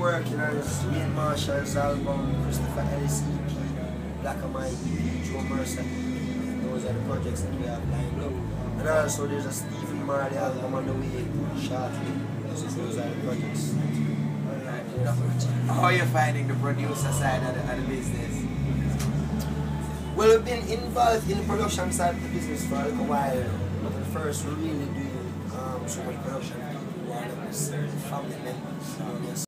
working on is Wayne Marshall's album, Christopher Ellis EP, Black and White EP, Joe Mercer. Those are the projects that we have lined up. And also there's a Stephen Marley album on the way shortly. Those are the projects. How are you finding the producer side of the business? Well, we've been involved in the production side of the business for a little while. But at first we really doing so much production for one of the certain family members.